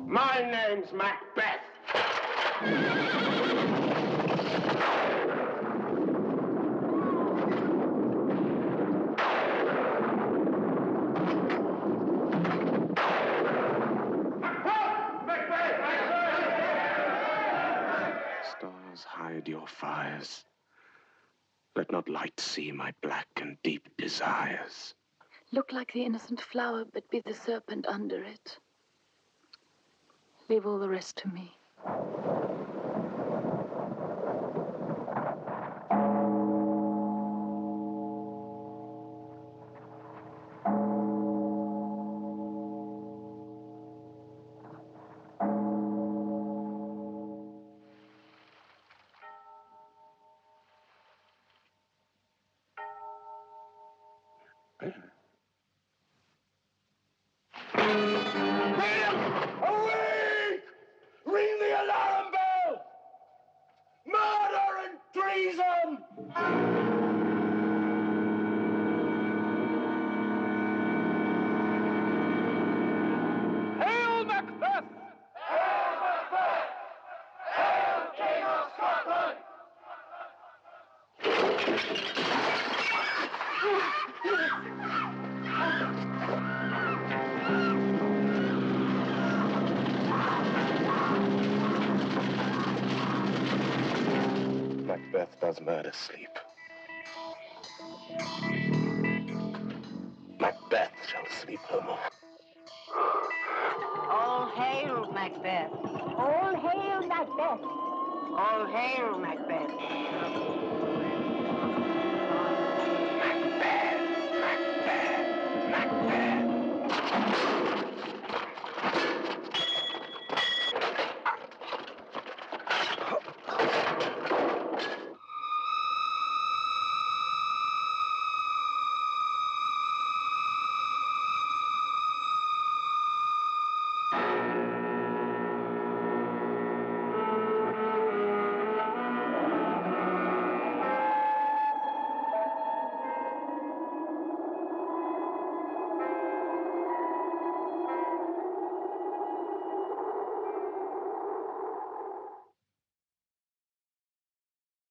My name's Macbeth. Stars, hide your fires. Let not light see my black and deep desires. Look like the innocent flower, but be the serpent under it. Leave all the rest to me. Awake! Ring the alarm bell! Murder and treason! Hail Macbeth! Hail Macbeth! Hail King of Scotland! Macbeth does murder sleep. Macbeth shall sleep no more. All hail, Macbeth. All hail Macbeth. All hail, Macbeth. Macbeth! Macbeth! Macbeth!